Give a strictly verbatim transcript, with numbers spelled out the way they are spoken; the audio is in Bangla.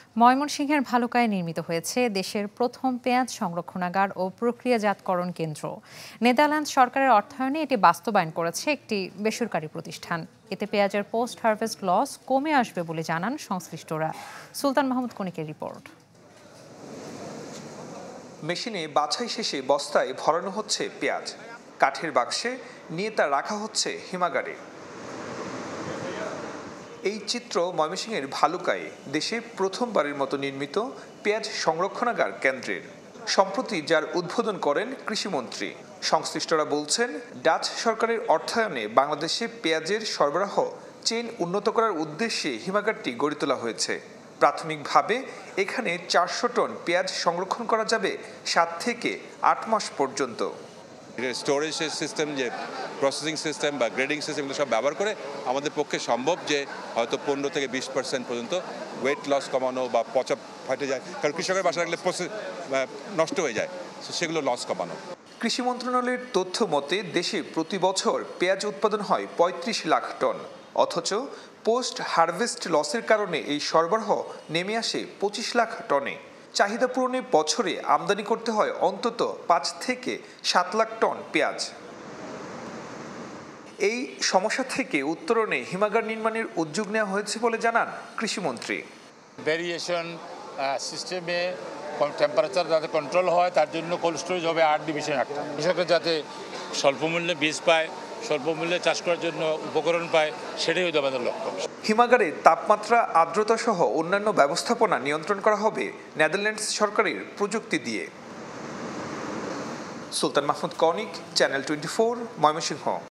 ময়মনসিংহের ভালুকায় নির্মিত হয়েছে দেশের প্রথম পেঁয়াজ সংরক্ষণাগার ও প্রক্রিয়াজাতকরণ কেন্দ্র। নেদারল্যান্ডস সরকারের অর্থায়নে এটি বাস্তবায়ন করেছে একটি বেসরকারি প্রতিষ্ঠান। এতে পেঁয়াজের পোস্ট হারভেস্ট লস কমে আসবে বলে জানান সংশ্লিষ্টরা। সুলতান মাহমুদ কনিকের রিপোর্ট। মেশিনে বাছাই শেষে বস্তায় ভরানো হচ্ছে পেঁয়াজ, কাঠের বাক্সে নিয়ে তা রাখা হচ্ছে হিমাগারে। এই চিত্র ময়মনসিংহের ভালুকায় দেশে প্রথমবারের মতো নির্মিত পেঁয়াজ সংরক্ষণাগার কেন্দ্রের। সম্প্রতি যার উদ্বোধন করেন কৃষিমন্ত্রী। সংশ্লিষ্টরা বলছেন, ডাচ সরকারের অর্থায়নে বাংলাদেশে পেঁয়াজের সরবরাহ চেইন উন্নত করার উদ্দেশ্যে হিমাগারটি গড়ে তোলা হয়েছে। প্রাথমিকভাবে এখানে চারশো টন পেঁয়াজ সংরক্ষণ করা যাবে সাত থেকে আট মাস পর্যন্ত। স্টোরেজ সিস্টেম, যে প্রসেসিং সিস্টেম বা গ্রেডিং সিস্টেম, এগুলো সব ব্যবহার করে আমাদের পক্ষে সম্ভব যে হয়তো পনেরো থেকে বিশ পার্সেন্ট পর্যন্ত ওয়েট লস কমানো বা পচা ফাটে যায়, কারণ কৃষকের বাসা রাখলে প্রসেস নষ্ট হয়ে যায়, সেগুলো লস কমানো। কৃষি মন্ত্রণালয়ের তথ্য মতে দেশে প্রতি বছর পেঁয়াজ উৎপাদন হয় পঁয়ত্রিশ লাখ টন, অথচ পোস্ট হারভেস্ট লসের কারণে এই সরবরাহ নেমে আসে পঁচিশ লাখ টনে। চাহিদা পূরণে বছরে আমদানি করতে হয় অন্তত পাঁচ থেকে সাত লাখ টন পেঁয়াজ। এই সমস্যা থেকে উত্তরণে হিমাগার নির্মাণের উদ্যোগ নেওয়া হয়েছে বলে জানান কৃষিমন্ত্রী। ভেরিয়েশন সিস্টেমে টেম্পারেচার যাতে কন্ট্রোল হয়, তার জন্য কোল্ড স্টোরেজ হবে আট ডিভিশন একটা। কৃষকরা যাতে স্বল্প মূল্যে বীজ পায়, স্বল্প মূল্যে চাষ করার জন্য উপকরণ পায়, সেটাই হচ্ছে আমাদের লক্ষ্য। হিমাগারে তাপমাত্রা, আর্দ্রতা সহ অন্যান্য ব্যবস্থাপনা নিয়ন্ত্রণ করা হবে নেদারল্যান্ডস সরকারের প্রযুক্তি দিয়ে। Sultan Mahmud Konik, channel twenty four, Mymensingh.